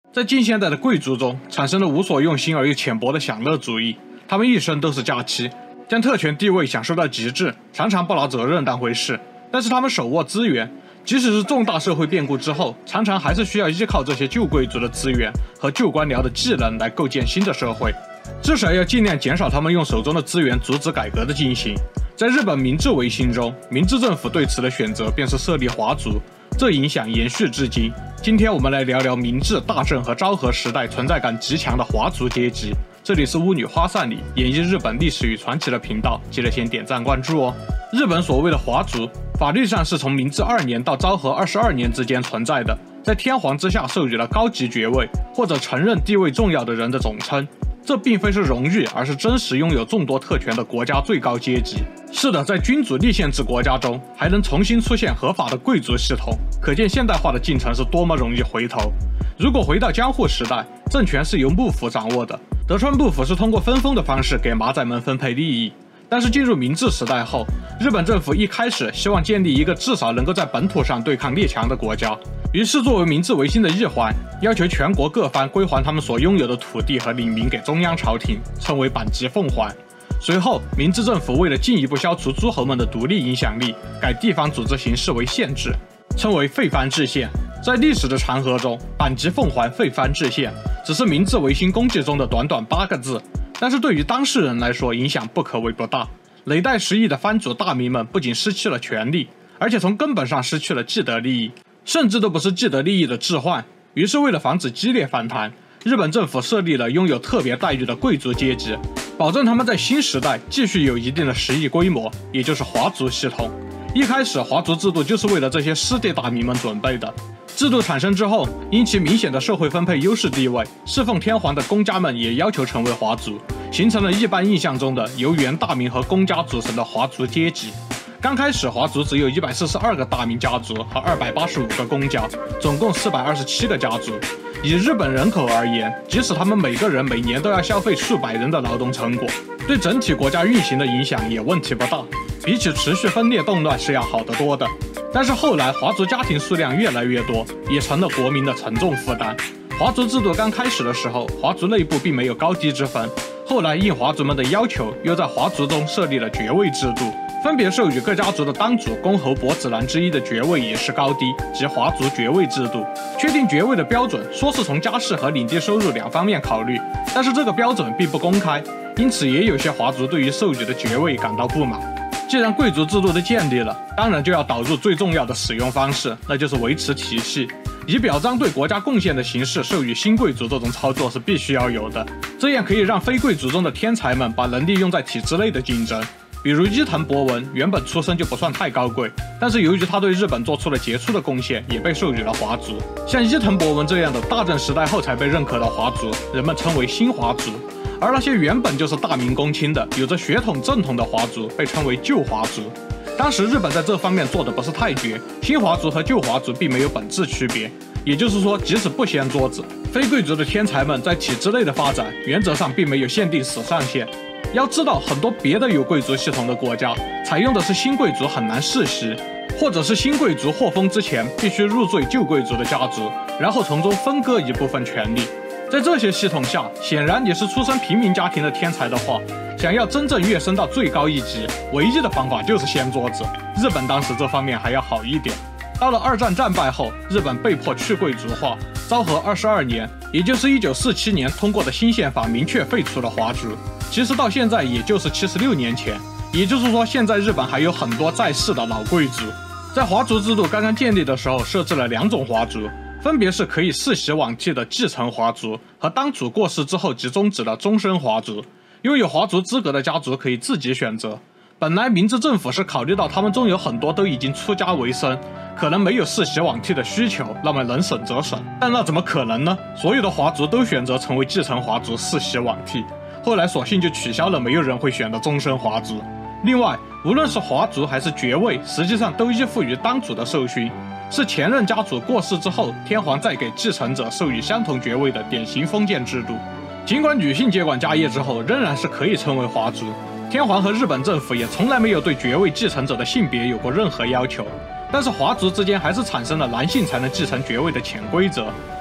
在近现代的贵族中，产生了无所用心而又浅薄的享乐主义，他们一生都是假期，将特权地位享受到极致，常常不拿责任当回事。但是他们手握资源，即使是重大社会变故之后，常常还是需要依靠这些旧贵族的资源和旧官僚的技能来构建新的社会，至少要尽量减少他们用手中的资源阻止改革的进行。在日本明治维新中，明治政府对此的选择便是设立华族，这影响延续至今。今天我们来聊聊明治、大正和昭和时代存在感极强的华族阶级。这里是巫女花散里演绎日本历史与传奇的频道，记得先点赞关注哦。日本所谓的华族，法律上是从明治2年到昭和22年之间存在的，在天皇之下授予了高级爵位或者承认地位重要的人的总称。这并非是荣誉，而是真实拥有众多特权的国家最高阶级。是的，在君主立宪制国家中，还能重新出现合法的贵族系统，可见现代化的进程是多么容易回头。如果回到江户时代，政权是由幕府掌握的，德川幕府是通过分封的方式给马仔们分配利益。但是进入明治时代后，日本政府一开始希望建立一个至少能够在本土上对抗列强的国家，于是作为明治维新的一环，要求全国各藩归还他们所拥有的土地和领民给中央朝廷，称为阪急奉还。随后，明治政府为了进一步消除诸侯们的独立影响力，改地方组织形式为县制，称为废藩置县。在历史的长河中，阪急奉还、废藩置县只是明治维新功绩中的短短8个字，但是对于当事人来说影响不可谓不大。累代失意的藩主大名们不仅失去了权力，而且从根本上失去了既得利益，甚至都不是既得利益的置换。于是为了防止激烈反弹，日本政府设立了拥有特别待遇的贵族阶级，保证他们在新时代继续有一定的实力规模，也就是华族系统。一开始华族制度就是为了这些失地大名们准备的。制度产生之后，因其明显的社会分配优势地位，侍奉天皇的公家们也要求成为华族，形成了一般印象中的由原大名和公家组成的华族阶级。刚开始华族只有142个大名家族和285个公家，总共427个家族。以日本人口而言，即使他们每个人每年都要消费数百人的劳动成果，对整体国家运行的影响也问题不大，比起持续分裂动乱是要好得多的。但是后来华族家庭数量越来越多，也成了国民的沉重负担。华族制度刚开始的时候，华族内部并没有高低之分，后来应华族们的要求，又在华族中设立了爵位制度，分别授予各家族的当主、公侯、伯子男之一的爵位也是高低，即华族爵位制度。确定爵位的标准说是从家世和领地收入2方面考虑，但是这个标准并不公开，因此也有些华族对于授予的爵位感到不满。既然贵族制度的建立了，当然就要导入最重要的使用方式，那就是维持体系。以表彰对国家贡献的形式授予新贵族这种操作是必须要有的，这样可以让非贵族中的天才们把能力用在体制内的竞争。比如伊藤博文原本出身就不算太高贵，但是由于他对日本做出了杰出的贡献，也被授予了华族。像伊藤博文这样的大正时代后才被认可的华族，人们称为新华族。而那些原本就是大明公卿的、有着血统正统的华族，被称为旧华族。当时日本在这方面做的不是太绝，新华族和旧华族并没有本质区别。也就是说，即使不掀桌子，非贵族的天才们在体制内的发展，原则上并没有限定死上限。要知道，很多别的有贵族系统的国家，采用的是新贵族很难世袭，或者是新贵族获封之前必须入赘旧贵族的家族，然后从中分割一部分权利。在这些系统下，显然你是出身平民家庭的天才的话，想要真正跃升到最高一级，唯一的方法就是掀桌子。日本当时这方面还要好一点。到了2战战败后，日本被迫去贵族化。昭和22年，也就是1947年通过的新宪法明确废除了华族。其实到现在也就是76年前，也就是说现在日本还有很多在世的老贵族。在华族制度刚刚建立的时候，设置了2种华族，分别是可以世袭罔替的继承华族和当主过世之后即终止的终身华族。拥有华族资格的家族可以自己选择。本来明治政府是考虑到他们中有很多都已经出家为僧，可能没有世袭罔替的需求，那么能省则省。但那怎么可能呢？所有的华族都选择成为继承华族，世袭罔替。后来索性就取消了没有人会选的终身华族。另外，无论是华族还是爵位，实际上都依附于当主的授勋，是前任家主过世之后，天皇再给继承者授予相同爵位的典型封建制度。尽管女性接管家业之后，仍然是可以称为华族。天皇和日本政府也从来没有对爵位继承者的性别有过任何要求，但是华族之间还是产生了男性才能继承爵位的潜规则。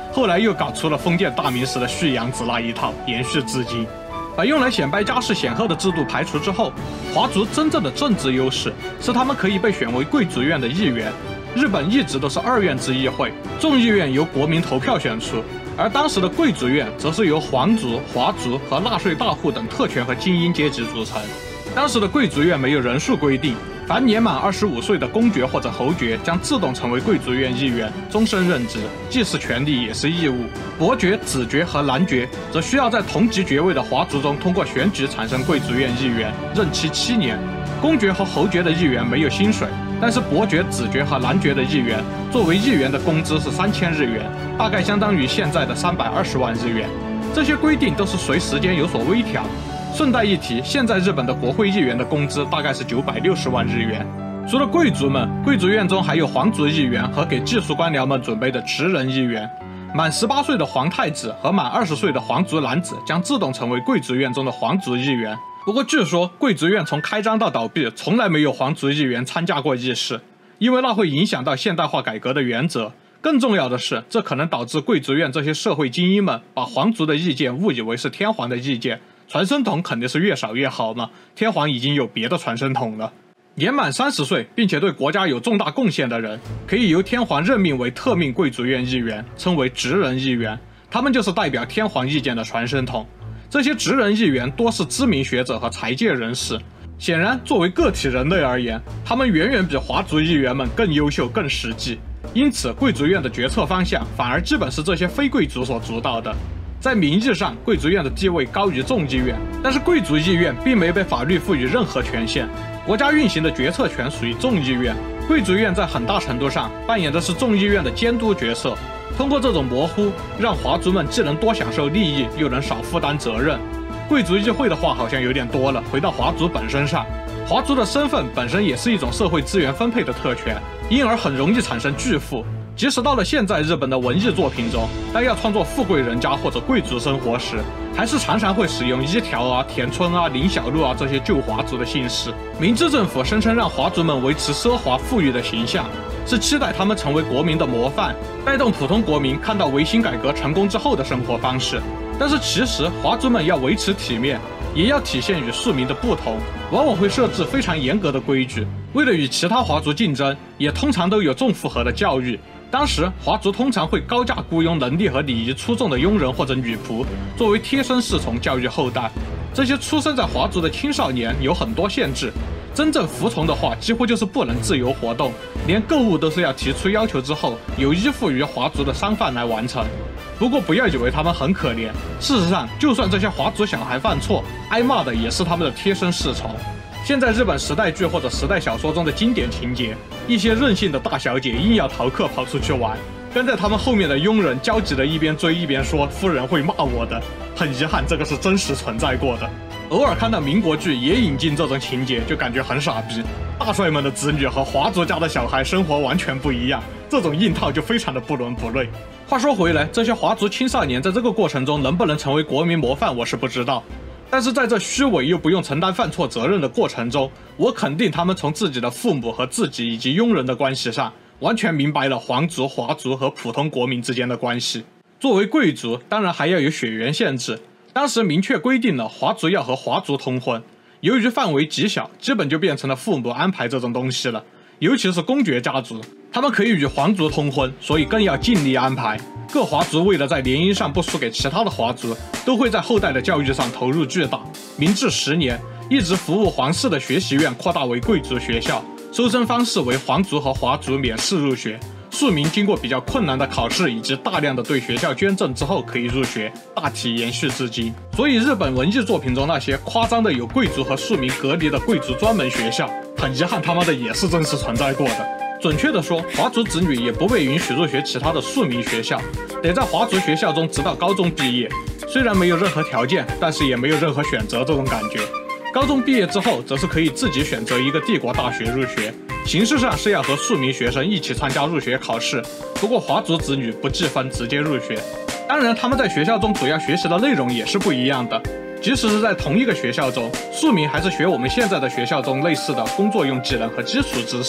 后来又搞出了封建大名时的续养子那一套，延续至今。把用来显摆家世显赫的制度排除之后，华族真正的政治优势是他们可以被选为贵族院的议员。日本一直都是二院制议会，众议院由国民投票选出，而当时的贵族院则是由皇族、华族和纳税大户等特权和精英阶级组成。当时的贵族院没有人数规定，凡年满25岁的公爵或者侯爵将自动成为贵族院议员，终身任职，既是权利也是义务。伯爵、子爵和男爵则需要在同级爵位的华族中通过选举产生贵族院议员，任期7年。公爵和侯爵的议员没有薪水，但是伯爵、子爵和男爵的议员作为议员的工资是3000日元，大概相当于现在的320万日元。这些规定都是随时间有所微调。顺带一提，现在日本的国会议员的工资大概是960万日元。除了贵族们，贵族院中还有皇族议员和给技术官僚们准备的职人议员。满18岁的皇太子和满20岁的皇族男子将自动成为贵族院中的皇族议员。不过据说贵族院从开张到倒闭从来没有皇族议员参加过议事，因为那会影响到现代化改革的原则。更重要的是，这可能导致贵族院这些社会精英们把皇族的意见误以为是天皇的意见。传声筒肯定是越少越好嘛，天皇已经有别的传声筒了。年满30岁并且对国家有重大贡献的人，可以由天皇任命为特命贵族院议员，称为职人议员，他们就是代表天皇意见的传声筒。这些职人议员多是知名学者和财界人士，显然作为个体人类而言，他们远远比华族议员们更优秀更实际，因此贵族院的决策方向反而基本是这些非贵族所主导的。在名义上，贵族院的地位高于众议院，但是贵族议院并没被法律赋予任何权限，国家运行的决策权属于众议院。贵族院在很大程度上扮演的是众议院的监督角色，通过这种模糊，让华族们既能多享受利益，又能少负担责任。贵族议会的话好像有点多了，回到华族本身上，华族的身份本身也是一种社会资源分配的特权，因而很容易产生巨富。即使到了现在日本的文艺作品中，当要创作富贵人家或者贵族生活时，还是常常会使用伊条啊、田村啊、林小路啊这些旧华族的姓氏。明治政府声称让华族们维持奢华富裕的形象，是期待他们成为国民的模范，带动普通国民看到维新改革成功之后的生活方式。但是其实华族们要维持体面，也要体现与庶民的不同，往往会设置非常严格的规矩。为了与其他华族竞争，也通常都有重负荷的教育。当时华族通常会高价雇佣能力和礼仪出众的佣人或者女仆，作为贴身侍从教育后代。这些出生在华族的青少年有很多限制，真正服从的话几乎就是不能自由活动，连购物都是要提出要求之后，有依附于华族的商贩来完成。不过不要以为他们很可怜，事实上就算这些华族小孩犯错，挨骂的也是他们的贴身侍从。现在日本时代剧或者时代小说中的经典情节，一些任性的大小姐硬要逃课跑出去玩，跟在他们后面的佣人焦急的一边追一边说夫人会骂我的。很遗憾，这个是真实存在过的。偶尔看到民国剧也引进这种情节，就感觉很傻逼。大帅们的子女和华族家的小孩生活完全不一样，这种硬套就非常的不伦不类。话说回来，这些华族青少年在这个过程中能不能成为国民模范，我是不知道。但是在这虚伪又不用承担犯错责任的过程中，我肯定他们从自己的父母和自己以及佣人的关系上，完全明白了皇族、华族和普通国民之间的关系。作为贵族，当然还要有血缘限制。当时明确规定了华族要和华族通婚，由于范围极小，基本就变成了父母安排这种东西了。尤其是公爵家族，他们可以与皇族通婚，所以更要尽力安排。各华族为了在联姻上不输给其他的华族，都会在后代的教育上投入巨大。明治10年，一直服务皇室的学习院扩大为贵族学校，收生方式为皇族和华族免试入学，庶民经过比较困难的考试以及大量的对学校捐赠之后可以入学，大体延续至今。所以日本文艺作品中那些夸张的有贵族和庶民隔离的贵族专门学校，很遗憾他妈的也是真实存在过的。准确的说，华族子女也不被允许入学其他的庶民学校，得在华族学校中直到高中毕业。虽然没有任何条件，但是也没有任何选择这种感觉。高中毕业之后，则是可以自己选择一个帝国大学入学，形式上是要和庶民学生一起参加入学考试。不过华族子女不计分，直接入学。当然，他们在学校中主要学习的内容也是不一样的。即使是在同一个学校中，庶民还是学我们现在的学校中类似的工作用技能和基础知识。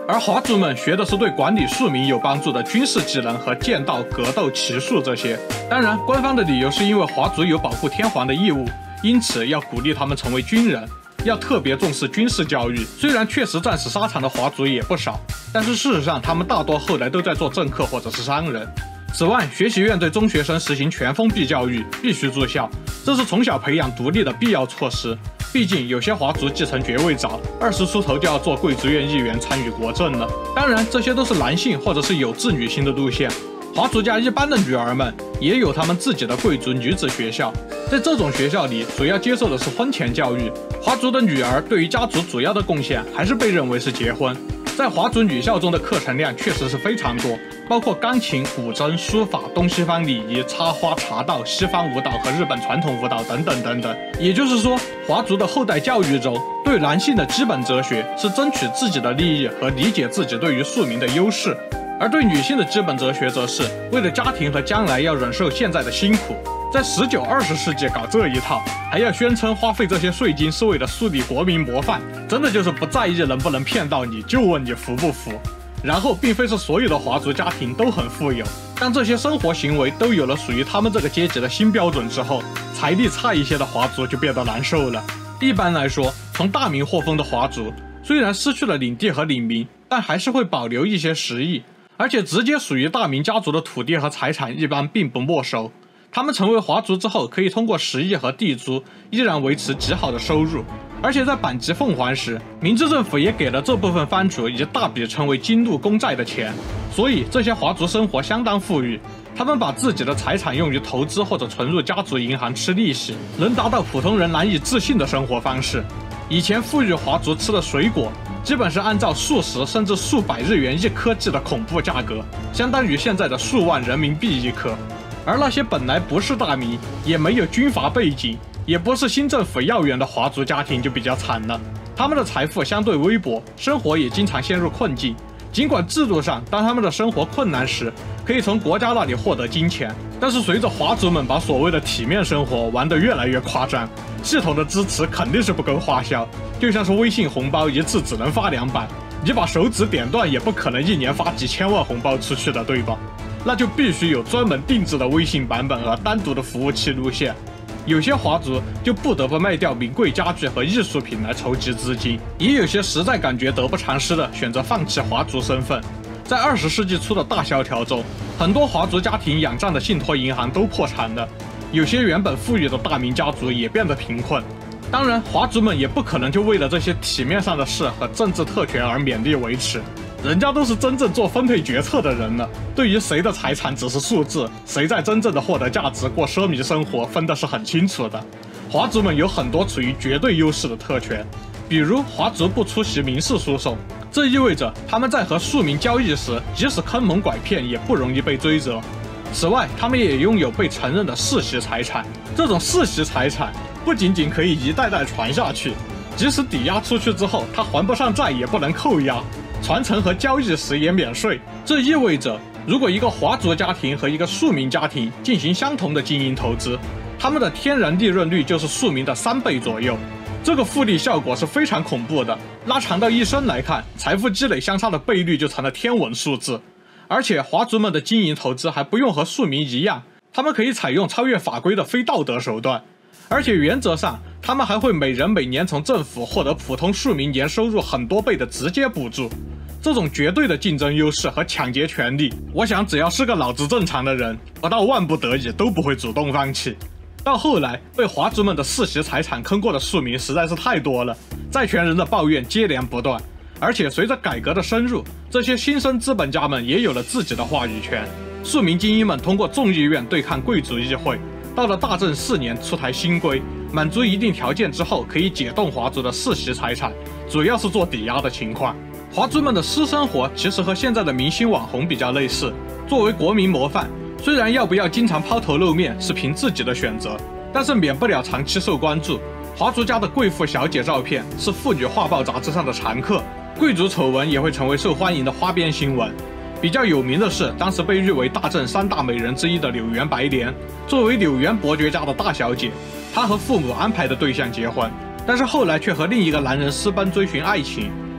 而华族们学的是对管理庶民有帮助的军事技能和剑道、格斗、骑术这些。当然，官方的理由是因为华族有保护天皇的义务，因此要鼓励他们成为军人，要特别重视军事教育。虽然确实战死沙场的华族也不少，但是事实上他们大多后来都在做政客或者是商人。此外，学习院对中学生实行全封闭教育，必须住校，这是从小培养独立的必要措施。毕竟有些华族继承爵位早，20出头就要做贵族院议员，参与国政了。当然，这些都是男性或者是有志女性的路线。华族家一般的女儿们也有他们自己的贵族女子学校，在这种学校里，主要接受的是婚前教育。华族的女儿对于家族主要的贡献还是被认为是结婚。在华族女校中的课程量确实是非常多，包括钢琴、古筝、书法、东西方礼仪、插花、茶道、西方舞蹈和日本传统舞蹈等等等等。也就是说，华族的后代教育中，对男性的基本哲学是争取自己的利益和理解自己对于庶民的优势，而对女性的基本哲学则是为了家庭和将来要忍受现在的辛苦。在19、20世纪搞这一套，还要宣称花费这些税金是为了树立国民模范，真的就是不在意能不能骗到你，就问你服不服。然后，并非是所有的华族家庭都很富有，当这些生活行为都有了属于他们这个阶级的新标准之后，财力差一些的华族就变得难受了。一般来说，从大明获封的华族，虽然失去了领地和领民，但还是会保留一些实益，而且直接属于大明家族的土地和财产一般并不没收。他们成为华族之后，可以通过食役和地租依然维持极好的收入，而且在版籍奉还时，明治政府也给了这部分藩主一大笔称为金禄公债的钱，所以这些华族生活相当富裕。他们把自己的财产用于投资或者存入家族银行吃利息，能达到普通人难以置信的生活方式。以前富裕华族吃的水果，基本是按照数十甚至数百日元一颗计的恐怖价格，相当于现在的数万人民币一颗。而那些本来不是大名，也没有军阀背景，也不是新政府要员的华族家庭就比较惨了。他们的财富相对微薄，生活也经常陷入困境。尽管制度上，当他们的生活困难时，可以从国家那里获得金钱，但是随着华族们把所谓的体面生活玩得越来越夸张，系统的支持肯定是不够花销。就像是微信红包一次只能发200，你把手指点断也不可能一年发几千万红包出去的，对吧？那就必须有专门定制的微信版本和单独的服务器路线。有些华族就不得不卖掉名贵家具和艺术品来筹集资金，也有些实在感觉得不偿失的选择放弃华族身份。在20世纪初的大萧条中，很多华族家庭仰仗的信托银行都破产了，有些原本富裕的大明家族也变得贫困。当然，华族们也不可能就为了这些体面上的事和政治特权而勉力维持，人家都是真正做分配决策的人了，对于谁的财产只是数字，谁在真正的获得价值过奢靡生活分的是很清楚的。华族们有很多处于绝对优势的特权，比如华族不出席民事诉讼，这意味着他们在和庶民交易时，即使坑蒙拐骗也不容易被追责。此外，他们也拥有被承认的世袭财产，这种世袭财产不仅仅可以一代代传下去，即使抵押出去之后，他还不上债也不能扣押，传承和交易时也免税。这意味着，如果一个华族家庭和一个庶民家庭进行相同的经营投资，他们的天然利润率就是庶民的3倍左右。这个复利效果是非常恐怖的，拉长到一生来看，财富积累相差的倍率就成了天文数字。而且华族们的经营投资还不用和庶民一样，他们可以采用超越法规的非道德手段，而且原则上他们还会每人每年从政府获得普通庶民年收入很多倍的直接补助。这种绝对的竞争优势和抢劫权利，我想只要是个脑子正常的人，不到万不得已都不会主动放弃。到后来，被华族们的世袭财产坑过的庶民实在是太多了，债权人的抱怨接连不断。而且随着改革的深入，这些新生资本家们也有了自己的话语权。庶民精英们通过众议院对抗贵族议会，到了大正4年出台新规，满足一定条件之后可以解冻华族的世袭财产，主要是做抵押的情况。华族们的私生活其实和现在的明星网红比较类似，作为国民模范，虽然要不要经常抛头露面是凭自己的选择，但是免不了长期受关注。华族家的贵妇小姐照片是妇女画报杂志上的常客，贵族丑闻也会成为受欢迎的花边新闻。比较有名的是，当时被誉为大正3大美人之一的柳原白莲，作为柳原伯爵家的大小姐，她和父母安排的对象结婚，但是后来却和另一个男人私奔追寻爱情，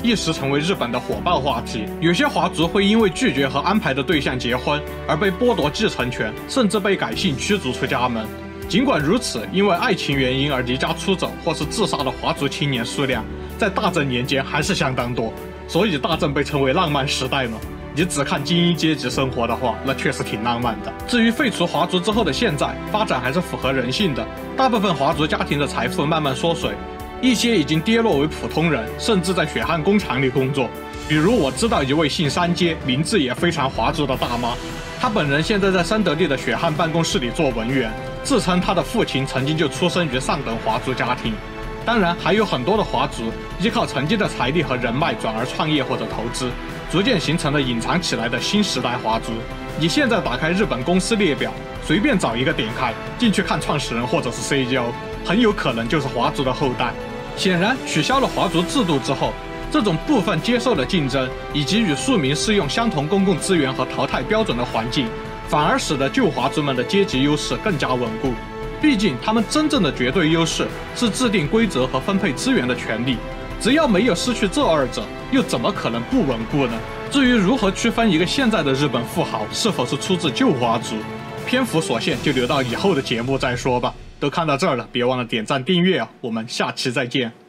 一时成为日本的火爆话题。有些华族会因为拒绝和安排的对象结婚而被剥夺继承权，甚至被改姓驱逐出家门。尽管如此，因为爱情原因而离家出走或是自杀的华族青年数量在大正年间还是相当多，所以大正被称为浪漫时代呢。你只看精英阶级生活的话，那确实挺浪漫的。至于废除华族之后的现在，发展还是符合人性的。大部分华族家庭的财富慢慢缩水，一些已经跌落为普通人，甚至在血汗工厂里工作。比如我知道一位姓山阶、名字也非常华族的大妈，她本人现在在三得利的血汗办公室里做文员，自称她的父亲曾经就出生于上等华族家庭。当然，还有很多的华族依靠曾经的财力和人脉转而创业或者投资，逐渐形成了隐藏起来的新时代华族。你现在打开日本公司列表，随便找一个点开，进去看创始人或者是 CEO， 很有可能就是华族的后代。显然，取消了华族制度之后，这种部分接受了竞争，以及与庶民适用相同公共资源和淘汰标准的环境，反而使得旧华族们的阶级优势更加稳固。毕竟，他们真正的绝对优势是制定规则和分配资源的权利。只要没有失去这二者，又怎么可能不稳固呢？至于如何区分一个现在的日本富豪是否是出自旧华族，篇幅所限，就留到以后的节目再说吧。都看到这儿了，别忘了点赞订阅啊！我们下期再见。